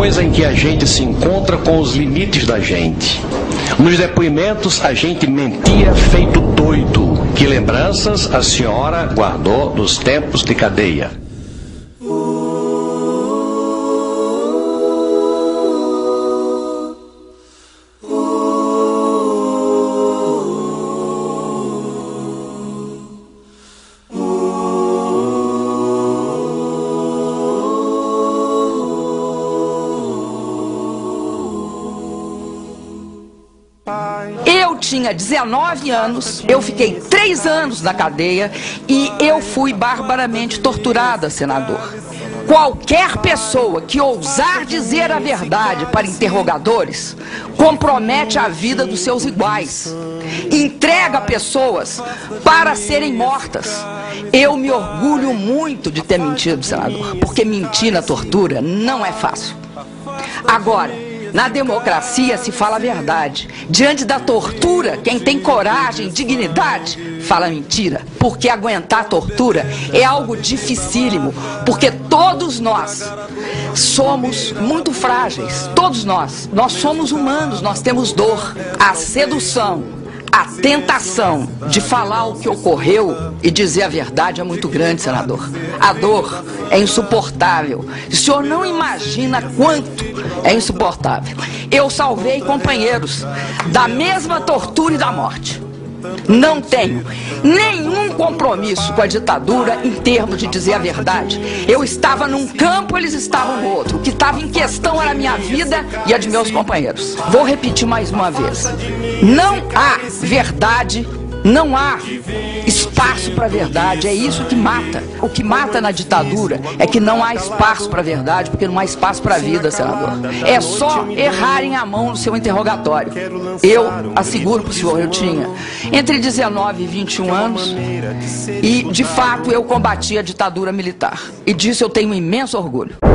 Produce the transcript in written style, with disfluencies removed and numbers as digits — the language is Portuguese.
coisa em que a gente se encontra com os limites da gente. Nos depoimentos, a gente mentia feito doido. Que lembranças a senhora guardou dos tempos de cadeia? Eu tinha 19 anos, eu fiquei 3 anos na cadeia e eu fui barbaramente torturada, senador. Qualquer pessoa que ousar dizer a verdade para interrogadores compromete a vida dos seus iguais. Entrega pessoas para serem mortas. Eu me orgulho muito de ter mentido, senador, porque mentir na tortura não é fácil. Agora, na democracia se fala a verdade. Diante da tortura, quem tem coragem, dignidade, fala mentira. Porque aguentar a tortura é algo dificílimo. Porque todos nós somos muito frágeis. Todos nós somos humanos, nós temos dor. A sedução, a tentação de falar o que ocorreu e dizer a verdade é muito grande, senador. A dor é insuportável. O senhor não imagina quanto é insuportável. Eu salvei companheiros da mesma tortura e da morte. Não tenho nenhum compromisso com a ditadura em termos de dizer a verdade. Eu estava num campo, eles estavam no outro. O que estava em questão era a minha vida e a de meus companheiros. Vou repetir mais uma vez. Não há verdade, não há espaço para a verdade. É isso que mata. O que mata na ditadura é que não há espaço para a verdade, porque não há espaço para a vida, senador. É só errarem a mão no seu interrogatório. Eu asseguro para o senhor, eu tinha entre 19 e 21 anos e, de fato, eu combati a ditadura militar. E disso eu tenho um imenso orgulho.